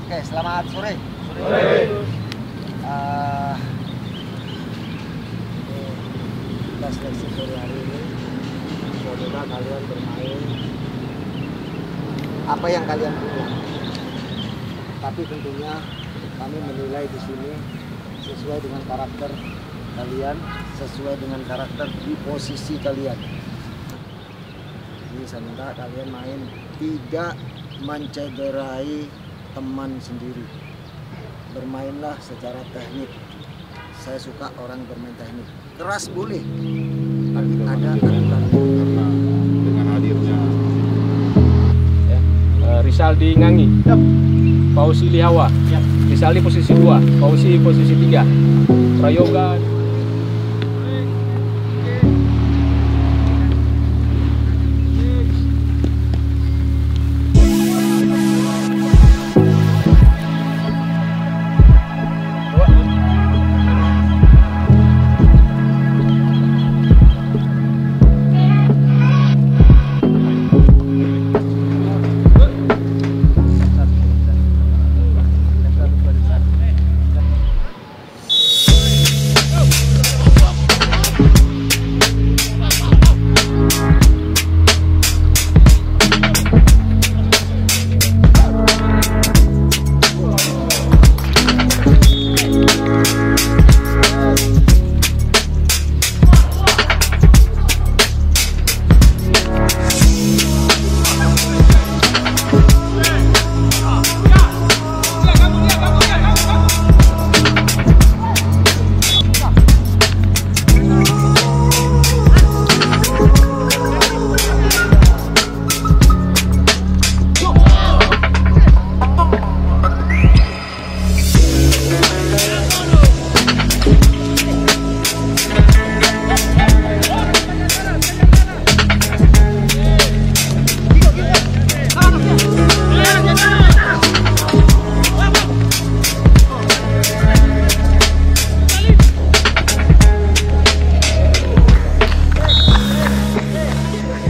Oke, selamat sore. Kita seleksi sore hari ini. Coba kalian bermain apa yang kalian punya. Tapi tentunya kami menilai di sini sesuai dengan karakter kalian, sesuai dengan karakter di posisi kalian. Jadi saya minta kalian main tidak mencederai teman sendiri. Bermainlah secara teknik. Saya suka orang bermain teknik. Keras boleh, tapi ada aturan. Karena dengan hadirnya Rizaldi Ngangi, Fauzi Lihawa, Rizaldi posisi 2, Fauzi posisi 3, Prayoga.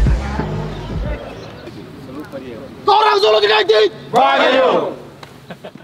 Torang Solo United! Bayu!